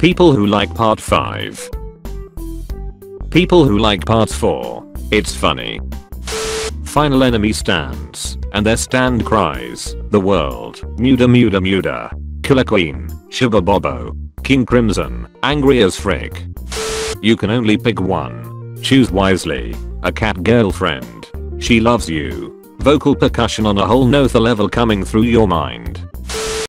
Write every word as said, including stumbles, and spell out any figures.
People who like part five. People who like part four. It's funny. Final enemy stands, and their stand cries, the world, muda muda muda. Killer Queen, Shiba Bobo, King Crimson, angry as frick. You can only pick one. Choose wisely. A cat girlfriend. She loves you. Vocal percussion on a whole nother level coming through your mind.